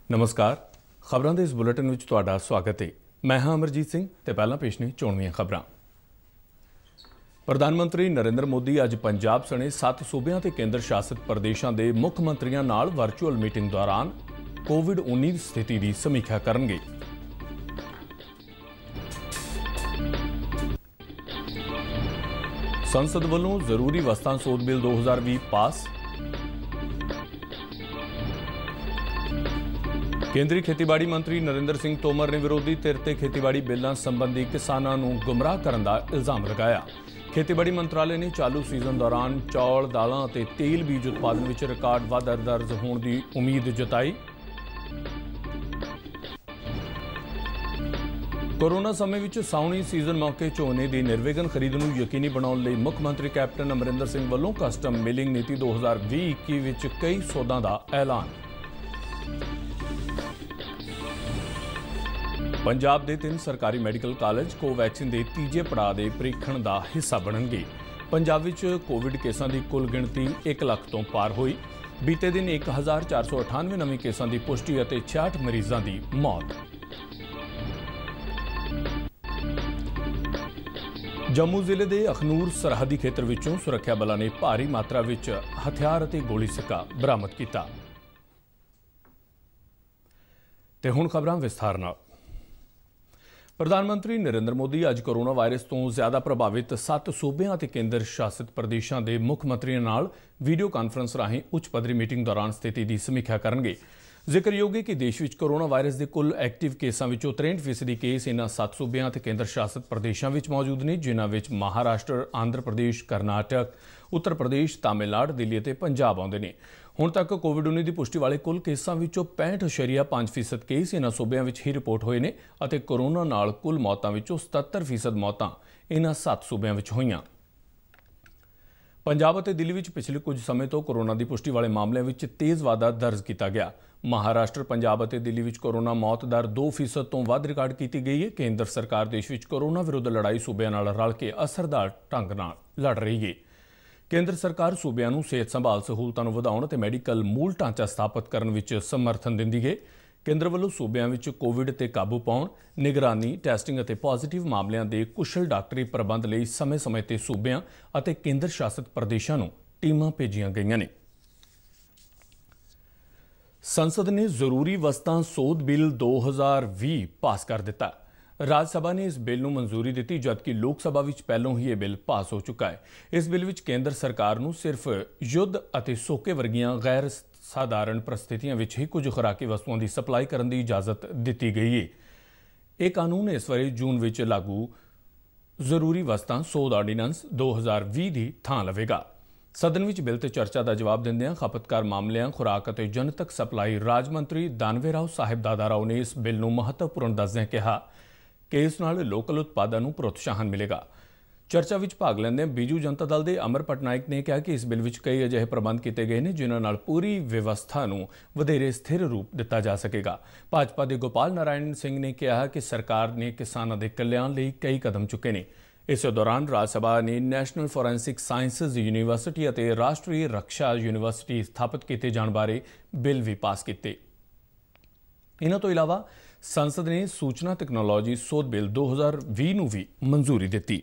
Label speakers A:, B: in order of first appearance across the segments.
A: नमस्कार। खबरों के इस बुलेटिन में तुहाडा स्वागत है। मैं हाँ अमरजीत सिंह ते पहला पेश ने चोणवीआं खबरां। प्रधानमंत्री नरेंद्र मोदी अज पंजाब सने 7 सूबਿਆਂ ते केंद्र शासित प्रदेशों के मुख मंत्रियों नाल वर्चुअल मीटिंग दौरान कोविड-19 स्थिति की समीक्षा करनगे। संसद वालों जरूरी वस्तां सोध बिल 2020 पास। केंद्रीय खेतीबाड़ी मंत्री नरेंद्र सिंह तोमर ने विरोधी धिर ते खेतीबाड़ी बिलों संबंधी किसानों को गुमराह करने का इल्जाम लगाया। खेतीबाड़ी मंत्रालय ने चालू सीजन दौरान चौल, दालों और तेल बीज उत्पादन में रिकॉर्ड वाधा दर्ज होने की उम्मीद जताई। कोरोना समय में सावणी सीजन मौके झोने की निर्विघन खरीद को यकीनी बनाने लई मुख मंत्री कैप्टन अमरिंदर सिंह वालों कस्टम मिलिंग नीति 2020-21 विच कई सौदों का ऐलान। पंजाब के 3 सरकारी मैडिकल कॉलेज कोवैक्सीन के तीजे पड़ाव के परीक्षण का हिस्सा बनणगे। पंजाब विच कोविड केसां की कुल गिणती 1 लाख तो पार हुई। बीते दिन 1498 नवे केसां की पुष्टि और 66 मरीजों की मौत। जम्मू जिले के अखनूर सरहदी खेत्र विचों सुरक्षा बलों ने भारी मात्रा विच हथियार और गोली सिक्का बरामद किया। ते हुण खबरां विस्तार नाल। प्रधानमंत्री नरेंद्र मोदी अज कोरोना वायरस तो ज्यादा प्रभावित 7 सूबਿਆਂ ਅਤੇ केंद्र शासित प्रदेशों के मुख मंत्रियों नाल वीडियो कांफ्रेंस राਹੀਂ उच्च पद्धरी मीटिंग दौरान स्थिति की समीक्षा करनगे। जिक्रयोग है कि देश में कोरोना वायरस के कुल एक्टिव केसां विचों 63% केस इन्हां 7 सूबਿਆਂ ਅਤੇ केंद्र शासित प्रदेशों में मौजूद ने, जिन्हां विच महाराष्ट्र, आंध्र प्रदेश, कर्नाटक, उत्तर प्रदेश, तमिलनाडु, दिल्ली और पंजाब आउंदे ने। हुण तक कोविड-19 की पुष्टि वाले कुल केसां विचों 65.5% केस इन्हां सूबਿਆਂ विच ही रिपोर्ट होए ने ਅਤੇ कोरोना नाल कुल मौतां विचों 77% मौतां इन्हां 7 सूबਿਆਂ विच होईयां। पंजाब और दिल्ली में पिछले कुछ समय तो कोरोना की पुष्टि वाले मामलों में तेज़ वाधा दर्ज किया गया। महाराष्ट्र, पंजाब और दिल्ली में कोरोना मौत दर 2% तो वध रिकॉर्ड की गई है। केंद्र सरकार देश में कोरोना विरुद्ध लड़ाई सूबਿਆਂ नाल रल के असरदार ढंग नाल लड़ रही है। केंद्र सरकार सूबਿਆਂ ਨੂੰ सेहत संभाल सहूलतां ਨੂੰ ਵਧਾਉਣ ਅਤੇ मैडिकल मूल ढांचा स्थापित करने ਵਿੱਚ समर्थन ਦਿੰਦੀ है। केंद्र ਵੱਲੋਂ सूबਿਆਂ ਵਿੱਚ कोविड ਤੇ ਕਾਬੂ ਪਾਉਣ, ਨਿਗਰਾਨੀ, ਟੈਸਟਿੰਗ ਅਤੇ ਪੋਜ਼ਿਟਿਵ ਮਾਮਲਿਆਂ ਦੇ ਕੁਸ਼ਲ ਡਾਕਟਰੀ ਪ੍ਰਬੰਧ ਲਈ ਸਮੇਂ-ਸਮੇਂ ਤੇ सूबਿਆਂ ਅਤੇ ਕੇਂਦਰ ਸ਼ਾਸਿਤ ਪ੍ਰਦੇਸ਼ਾਂ ਨੂੰ ਟੀਮਾਂ ਭੇਜੀਆਂ ਗਈਆਂ ਨੇ। संसद ने जरूरी वस्तां सोध बिल 2020 पास कर दिता। राज सभा ने इस बिल को मंजूरी दी, जबकि लोक सभा में पहलों ही यह बिल पास हो चुका है। इस बिल में केंद्र सरकार को सिर्फ युद्ध और सोके वर्गियां गैर साधारण परिस्थितियों में ही कुछ खुराकी वस्तुओं की सप्लाई करने की इजाजत दी गई है। यह कानून इस बारे जून में लागू जरूरी वस्तां सोध आर्डीनेंस 2020 की थां लवेगा। सदन में बिल ते चर्चा का जवाब दिंदियां खपतकार मामलों, खुराक और जनतक सप्लाई राज मंत्री दानवे राव साहिब दादा राव ने इस बिल को महत्वपूर्ण दसदियां कहा कि इस नाल लोकल उत्पादों को प्रोत्साहन मिलेगा। चर्चा में भाग लैंदियां बीजू जनता दल के अमर पटनायक ने कहा कि इस बिल में कई अजिहे प्रबंध किए गए हैं जिन्हां नाल पूरी व्यवस्था को वधेरे स्थिर रूप दिता जा सकेगा। भाजपा के गोपाल नारायण सिंह ने कहा कि सरकार ने किसानों के कल्याण लिए कई कदम चुके हैं। इस दौरान राज सभा ने नैशनल फोरेंसिक साइंसिज यूनिवर्सिटी और राष्ट्रीय रक्षा यूनिवर्सिटी स्थापित किए जाने बारे बिल भी पास किए। इन्हां तो इलावा संसद ने सूचना तकनोलॉजी सोध बिल 2020 को भी मंजूरी दी।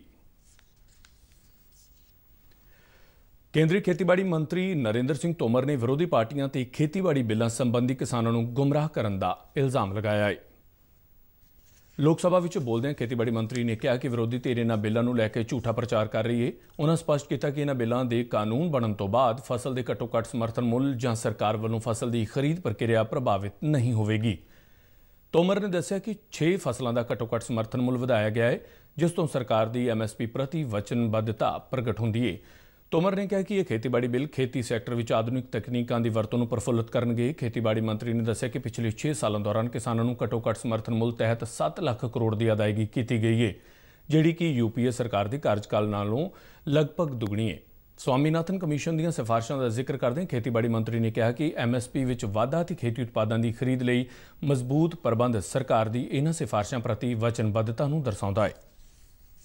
A: केंद्रीय खेतीबाड़ी मंत्री नरेंद्र सिंह तोमर ने विरोधी पार्टियां ते खेतीबाड़ी बिलों संबंधी किसानों को गुमराह करने का इल्जाम लगाया है। लोक सभा में बोलदे खेतीबाड़ी मंत्री ने कहा कि विरोधी धिर इन्हां बिलों को लैके झूठा प्रचार कर रही है। उन्होंने स्पष्ट किया कि इन्हां बिलों के कानून बनने तो बाद फसल के घट्टो घट्ट समर्थन मुल जां सरकार वालों फसल की खरीद प्रक्रिया प्रभावित नहीं होगी। तोमर ने दस्सिया कि 6 फसलों का घट्टो घट्ट समर्थन मुल वधाया गया है, जिस तो सरकार की MSP प्रति वचनबद्धता प्रगट होती है। तोमर ने कहा कि यह खेतीबाड़ी बिल खेती सैक्टर में आधुनिक तकनीकों की वरतों को प्रफुल्लित करनगे। खेतीबाड़ी मंत्री ने दस्सिया कि पिछले 6 सालों दौरान किसानों को घट्टो घट्ट समर्थन मुल तहत 7 लाख करोड़ की अदायगी की गई है, जिहड़ी कि UPA सरकार के कार्यकाल नालों लगभग दुगनी है। स्वामीनाथन कमीशन दी सिफारिशों का जिक्र करदे खेतीबाड़ी मंत्री ने कहा कि MSP विच वाधा ते खेती उत्पादों की खरीद लई मजबूत प्रबंध सरकार की इन्हां सिफारिशों प्रति वचनबद्धता नूं दर्शाउंदा है।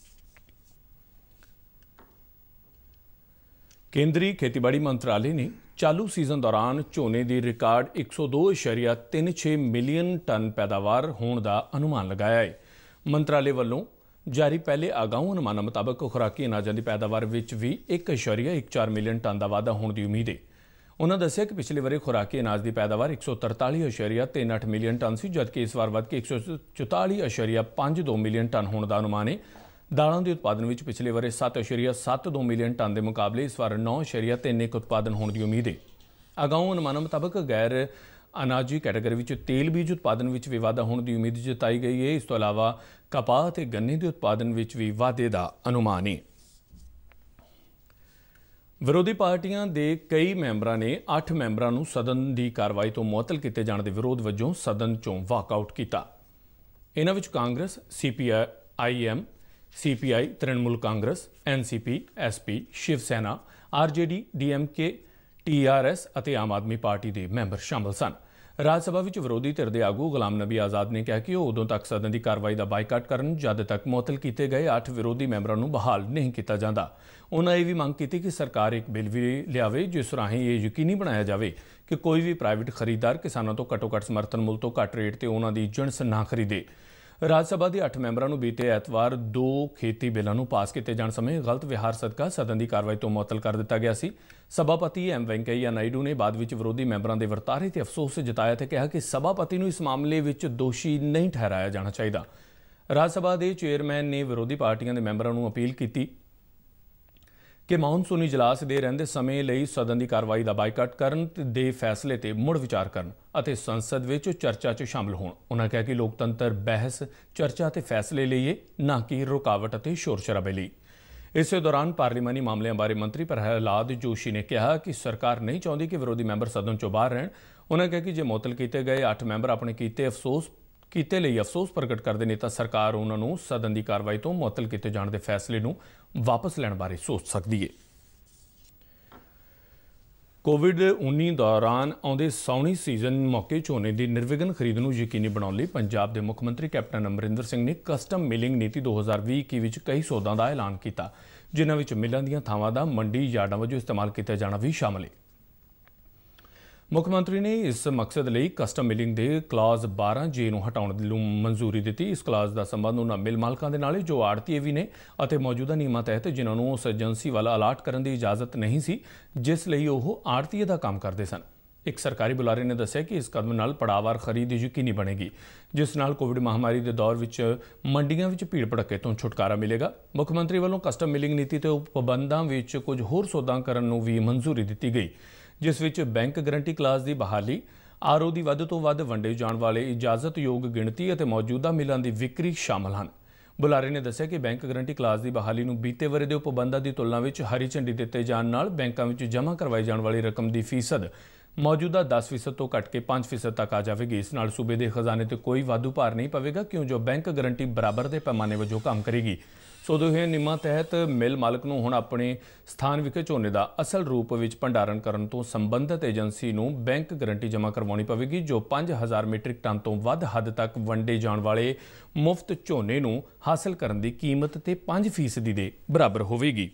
A: केंद्रीय खेतीबाड़ी मंत्रालय ने चालू सीजन दौरान झोने की रिकार्ड 102.36 मिलियन टन पैदावार होने का अनुमान लगाया है। मंत्रालय वालों जारी पहले आगाऊ अनुमानों मुताबक खुराकी अनाजां की पैदावार विच भी 1.14 मिलियन टन का वाधा होने की उम्मीद है। उन्होंने दस्सिया कि पिछले वरे खुराकी अनाज की पैदावार 143.38 मिलियन टन सी, जबकि इस बार वध के 144.52 मिलियन टन होने का अनुमान है। दालों के उत्पादन में पिछले वरे 7.72 मिलियन टन के मुकाबले इस बार 9.31 उत्पादन होने की उम्मीद है। आगाऊ अनुमानों मुताबक गैर अनाजी कैटेगरी में तेल बीज उत्पादन में भी वाधा होने की उम्मीद जताई गई है। इस तो इलावा कपाह ते गन्ने के उत्पादन में भी वाधे का अनुमान है। विरोधी पार्टियां दे कई मैंबरां ने 8 मैंबरां नूं सदन की कार्रवाई तो मुअत्तल किए जाने के विरोध वजों सदन चों वाकआउट किया। इन्हां विच Congress, CPIM, CPI, Trinamool Congress, NCP, SP, Shiv सेना, RJD, DMK, TRS ਅਤੇ आम आदमी पार्टी के मैंबर शामिल सन। राज सभा में विरोधी धिर के आगू गुलाम नबी आज़ाद ने कहा कि वह उदों तक सदन की कार्रवाई का बायकाट करन जद तक मुअत्तल किए गए 8 विरोधी मैंबरों को बहाल नहीं किया जाता। उन्होंने यह भी मंग की कि सरकार एक बिल भी लियावे जिस राही ये यकीनी बनाया जाए कि कोई भी प्राइवेट खरीददार किसानों तो घट्टो घट्ट समर्थन मुल तो घट रेट पर उन्होंने जिणस ना खरीदे। राज सभा के 8 मैंबरों को बीते एतवार 2 खेती बिलों पास किए जाने समय गलत विहार सदका सदन की कार्रवाई तो मुअत्तल कर दिता गया सी। सभापति M वेंकैया नायडू ने बाद में विरोधी मैंबरों के वर्तारे से अफसोस जताया तो कहा कि सभापति को इस मामले में दोषी नहीं ठहराया जाना चाहिए। राज सभा के चेयरमैन ने विरोधी पार्टियों के मैंबरों को अपील की कि मानसूनी इजलास दे रहिंदे समय लई सदन की कार्रवाई का बायकाट करन दे फैसले ते मुड़ विचार करन अते संसद विच चर्चा च शामिल होण। उन्होंने कहा कि लोकतंत्र बहस, चर्चा ते फैसले लईए, ना कि रुकावट अते शोर शराबे लई। इस दौरान पार्लीमानी मामलों बारे मंत्री प्रहलाद जोशी ने कहा कि सरकार नहीं चाहती कि विरोधी मैंबर सदन चों बाहर रहन। उन्होंने कहा कि जे मुअत्तल किए गए 8 मैंबर अपने किते लई अफसोस प्रगट करते हैं तो सरकार उन्होंने सदन की कार्रवाई तो मुअत्तल किए जाने के फैसले को वापस लैण बारे सोच सकती है। कोविड-19 दौरान आउंदे साउणी सीजन मौके झोने की निर्विघन खरीद को यकीनी बनाने लई पंजाब के मुख मंत्री कैप्टन अमरिंदर सिंह ने कस्टम मिलिंग नीति 2020 विच कई सौदों का ऐलान किया, जिन्हां विच मिलां दीआं थावां दा मंडी यार्डां वजों इस्तेमाल किया जाना भी शामिल है। मुख्यमंत्री ने इस मकसद लिए कस्टम मिलिंग के क्लाज 12J नूं हटाउण लई मंजूरी दी। इस क्लाज का संबंध उन्हां मिल मालकां दे नाल है जो आड़तीए भी ने अते मौजूदा नियमां तहत जिन्हां नूं उस एजेंसी वाल अलाट करन दी इजाजत नहीं सी जिस लई ओह आड़तीए दा काम करदे सन। एक सरकारी बुलारे ने दस्सिया कि इस कदम नाल पड़ावार खरीद यकीनी बनेगी, जिस नाल कोविड महामारी के दौर विच मंडियां विच भीड़ भड़के तो छुटकारा मिलेगा। मुख्यमंत्री वालों कस्टम मिलिंग नीति ते पाबंदां विच कुछ होर सौदा करन नूं भी मंजूरी दी गई, जिस विच बैंक गारंटी क्लास की बहाली, RO की वध तो वध वंडे जाण वाले इजाजतयोग गिणती और मौजूदा मिलों की विक्री शामिल हैं। बुलारे ने दस्सिया कि बैंक गारंटी क्लास की बहाली नूं बीते वरे के पाबंदां की तुलना में हरी झंडी दिते जाण नाल बैंकों में जमा करवाई जाने वाली रकम की फीसद मौजूदा 10% तो घट के 5% तक आ जाएगी। इस नाल सूबे के खजाने ते कोई वाधू भार नहीं पवेगा, क्यों जो बैंक गारंटी बराबर के पैमाने वजों काम करेगी। सो दोहे नियमां तहत मिल मालक नूं हुण अपने स्थान विखे झोने का असल रूप में भंडारण करन तो संबंधित एजेंसी नूं बैंक गारंटी जमा करवाउणी पवेगी, जो 5000 मीट्रिक टन तो वध हद तक वंडे जाण वाले मुफ्त झोने नूं हासिल करन दी कीमत ते 5% दे बराबर होवेगी।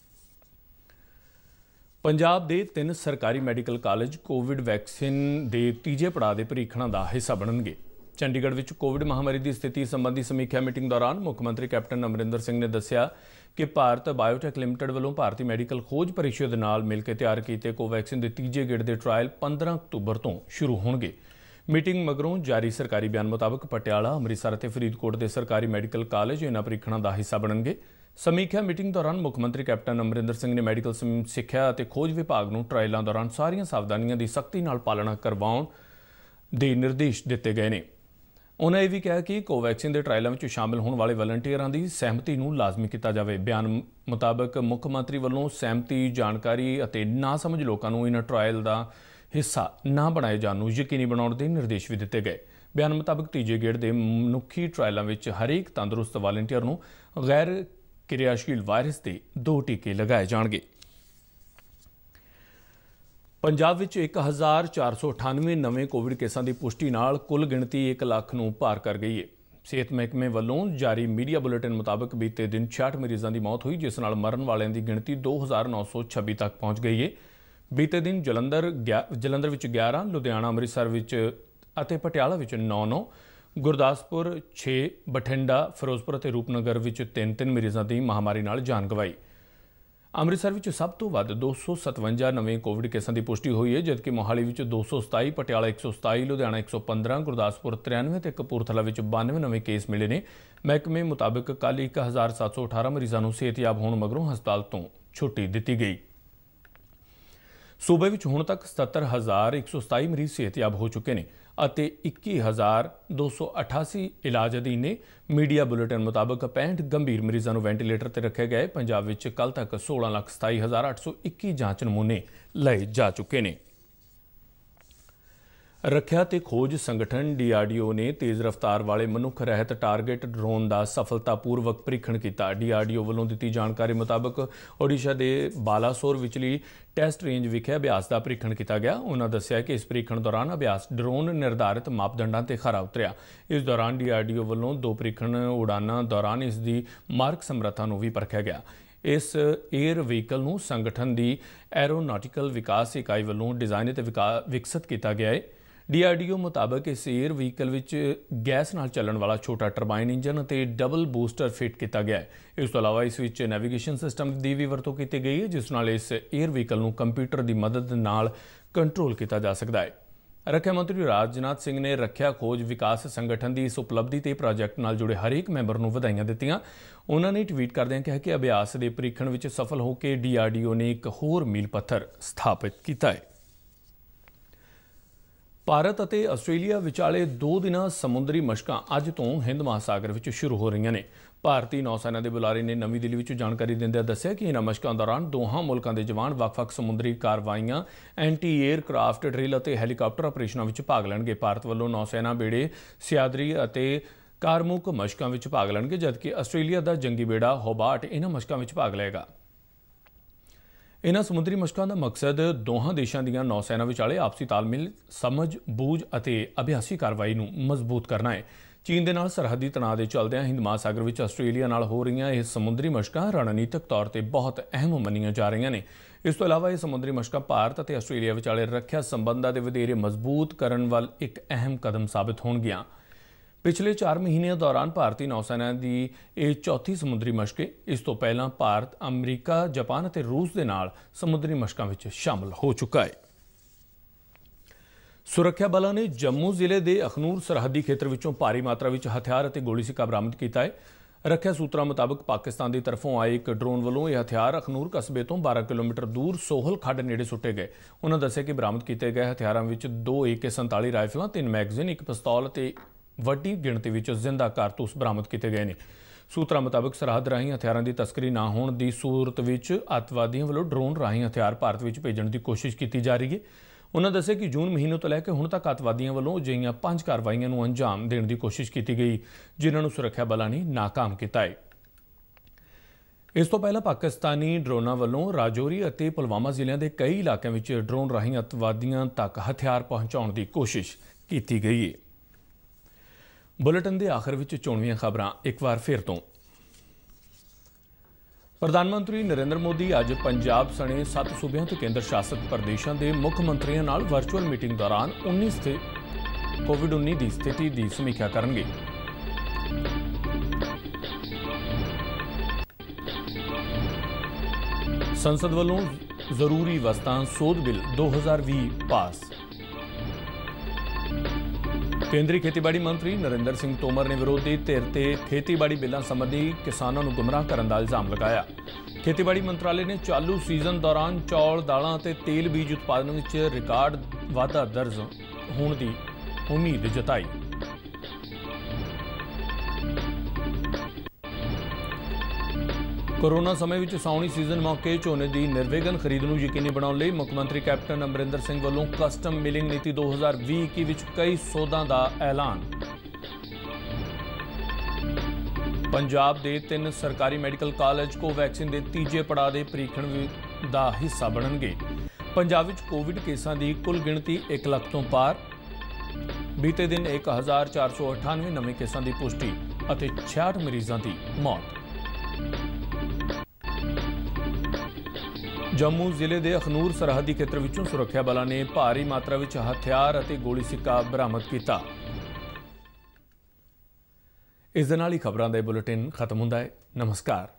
A: पंजाब के 3 सरकारी मैडिकल कॉलेज कोविड वैक्सीन के तीजे पड़ाव के परीक्षणों का हिस्सा बनणगे। चंडीगढ़ में कोविड महामारी की स्थिति संबंधी समीक्षा मीटिंग दौरान मुख्यमंत्री कैप्टन अमरिंदर सिंह ने दस्सिया कि भारत बायोटेक लिमिटेड वालों भारतीय मैडिकल खोज परिषद नाल मिलकर तैयार किए कोवैक्सीन के तीजे गेड़ के ट्रायल 15 अक्तूबर तो शुरू होंगे। मीटिंग मगरों जारी सरकारी बयान मुताबक पटियाला, अमृतसर और फरीदकोट के सरकारी मैडिकल कॉलेज इन्हां परीक्षणों का हिस्सा बनणगे। समीक्षा मीटिंग दौरान मुख्यमंत्री कैप्टन अमरिंदर सिंह ने मैडिकल सिक्ख्या और खोज विभाग को ट्रायलों दौरान सारियां सावधानियां की सख्ती नाल पालना करवाउण दे निर्देश दिते गए हैं। उन्होंने यह भी कहा कि कोवैक्सीन के ट्रायलों में शामिल होने वाले वलंटियरों की सहमति को लाजमी किया जाए। बयान मुताबक मुख्यमंत्री वालों सहमति, जानकारी और ना समझ लोगों को इन ट्रायल का हिस्सा ना बनाए जाने यकीनी बनाने के निर्देश भी दिए गए। बयान मुताबक तीजे गेड़ के मनुखी ट्रायलों में हरेक तंदुरुस्त वलंटियर को गैर क्रियाशील वायरस के 2 टीके लगाए जाएंगे। पंजाब विच 1498 नवे कोविड केसां की पुष्टि नाल कुल गिणती 1 लाख नूं पार कर गई है। सेहत महकमे वालों जारी मीडिया बुलेटिन मुताबक बीते दिन 66 मरीजों की मौत हुई, जिस नाल मरण वालों की गिणती 2926 तक पहुँच गई है। बीते दिन जलंधर विच 11, लुधियाना अमृतसर विच अते पटियाला विच 9-9, गुरदासपुर 6, बठिंडा, फिरोजपुर और रूपनगर विच 3-3 मरीजों की महामारी नाल जान गवाई। अमृतसर विच सब तो वध 257 नवे कोविड केसां की पुष्टि हुई है, जबकि मोहाली विच 227, पटियाला 127, लुधियाना 115, गुरदासपुर 93 ते कपूरथला विच 92 नवे केस मिले ने। महकमे मुताबिक कल 1718 मरीजों को सेहतयाब होने मगरों हस्पताल तो छुट्टी दी गई। सूबे विच हुण तक 77,127 मरीज सेहतयाब हो चुके हैं ਅਤੇ 21,288 इलाज अधीन ने। मीडिया बुलेटिन मुताबिक 65 गंभीर मरीजों को वेंटीलेटर पर रखे गए। पंजाब विच कल तक 16,27,821 जांच नमूने लए जा चुके हैं। रखिया ते खोज संगठन DRDO ने तेज़ रफ्तार वाले मनुख रहत टारगेट ड्रोन का सफलतापूर्वक परीक्षण किया। DRDO वालों दी जानकारी मुताबिक ओडिशा के बालासोर विचली टैसट रेंज विखे अभ्यास का परीक्षण किया गया। उन्होंने दस्सिया कि इस परीक्षण दौरान अभ्यास ड्रोन निर्धारित मापदंडों से खरा उतरिया। इस दौरान DRDO वालों 2 परीक्षण उड़ानों दौरान इसकी मार्ग समर्था को भी परखिया गया। इस एयर व्हीकल को संगठन की एरोनॉटिकल विकास इकाई वालों डिजाइन ते विकसित किया गया है। DRDO मुताबिक इस एयर व्हीकल विच गैस नाल चलण वाला छोटा टरबाइन इंजन ते डबल बूस्टर फिट किया गया है। इस तो इलावा इस विच नैविगेशन सिस्टम की भी वरतों की गई है, जिस नाल इस एयर व्हीकल को कंप्यूटर की मदद नाल कंट्रोल किया जा सकता है। रक्षा मंत्री राजनाथ सिंह ने रखिया खोज विकास संगठन की इस उपलब्धि ते प्रोजैक्ट नाल जुड़े हरेक मैंबर को वधाइयां दित्तियां। उन्होंने ट्वीट करदे कहा कि अभ्यास के परीक्षण विच सफल होकर DRDO ने एक होर मील पत्थर स्थापित किया है। भारत और आस्ट्रेलिया विचाले 2 दिना समुद्री मशकां अज तो हिंद महासागर विच शुरू हो रही ने। भारतीय नौसेना के बुलारे ने नवी दिल्ली विच जानकारी दिंदे दस्सिया कि इन्हां मशकां दौरान दोहां मुल्कां दे जवान वख-वख समुद्री कार्रवाइयां, एंटी एयरक्राफ्ट ड्रिल और हैलीकॉप्टर ऑपरेशनों में भाग लैणगे। भारत वालों नौसेना बेड़े सियादरी और कारमुक मशकां में भाग लैणगे, जबकि आस्ट्रेलिया का जंगी बेड़ा होबार्ट इन्हां मशकां में भाग लएगा। इन्हां समुद्री मशकां का मकसद दोहां देशों दी नौसेना विचाले आपसी तालमेल, समझ बूझ और अभ्यासी कार्रवाई नूं मजबूत करना है। चीन के नाल सरहदी तनाव के चलदे हिंद महासागर में आस्ट्रेलिया नाल हो रही यह समुद्री मशकां रणनीतिक तौर पर बहुत अहम मनियां जा रही ने। इस तो इलावा यह समुद्री मशकां भारत और आस्ट्रेलिया विचाले रखिया संबंधां दे वधेरे मजबूत करन वाल एक अहम कदम साबित होणगियां। पिछले 4 महीनों दौरान भारतीय नौसेना की यह चौथी समुद्री मशक है। इस तो पहला भारत अमरीका, जापान और रूस के नाल समुद्री मशकों में शामिल हो चुका है। सुरक्षा बलों ने जम्मू जिले के अखनूर सरहदी खेत्र विचों भारी मात्रा में हथियार और गोली सिक्का बरामद किया है। रखिया सूत्रों मुताबिक पाकिस्तान की तरफों आए एक ड्रोन वालों यह हथियार अखनूर कस्बे तो 12 किलोमीटर दूर सोहल खड्ड नेड़े सुट्टे गए। उन्होंने दस्सिया कि बरामद किए गए हथियारों में 2 AK-47 राइफलों, 3 मैगजीन, 1 पिस्तौल और वड्डी गिणती में जिंदा कारतूस बरामद किए गए हैं। सूत्रों मुताबिक सरहद राही हथियारों की तस्करी ना होने की सूरत में अतवादियों वालों ड्रोन राही हथियार भारत में भेजने की कोशिश की जा रही है। उन्होंने दस्सिया कि जून महीने तो लैके हुण तक अतवादियों वालों अजिहियां 5 कार्रवाइयां नूं अंजाम देने की कोशिश की गई, जिन्होंने सुरक्षा बलों ने नाकाम किया है। इस तो पहला पाकिस्तानी ड्रोनां वालों राजौरी और पुलवामा जिलों के कई इलाकों में ड्रोन राही अतवादियों तक हथियार पहुंचाने की कोशिश की गई है। बुलेटिन के आखिर में चोणवीं खबरां एक बार फिर तो। प्रधानमंत्री नरेंद्र मोदी अज पंजाब सने 7 सूबे ते केंद्र शासित प्रदेशों के मुख्य मंत्रियों नाल वर्चुअल मीटिंग दौरान कोविड-19 की स्थिति की समीक्षा करेंगे। संसद वालों जरूरी वस्तां सोध बिल 2020 पास। केंद्रीय खेतीबाड़ी मंत्री नरेंद्र सिंह तोमर ने विरोधी धिर ते खेतीबाड़ी बिलों संबंधी किसानों को गुमराह करने का इल्जाम लगाया। खेतीबाड़ी मंत्रालय ने चालू सीजन दौरान चौल, दालों और तेल बीज उत्पादन में रिकॉर्ड वाधा दर्ज होने की उम्मीद जताई। कोरोना समय में साउणी सीजन मौके झोने की निर्विघन खरीद को यकीनी बनाने लई मुख्यमंत्री कैप्टन अमरिंदर सिंह वालों कस्टम मिलिंग नीति 2020 विच कई सोधां का ऐलान। पंजाब के 3 सरकारी मैडिकल कॉलेज को वैक्सीन के तीजे पड़ाव के परीक्षण का हिस्सा बनणगे। पंजाब विच कोविड केसां की कुल गिणती 1 लाख तो पार। बीते दिन 1498 नवे केसां की पुष्टि और 66 मरीजों की मौत। जम्मू जिले के अखनूर सरहदी खेत्र विचों सुरक्षा बलों ने भारी मात्रा विच हथियार और गोली सिक्का बरामद किया। इस दे नाल ही खबरां दा बुलेटिन खत्म हुंदा है। नमस्कार।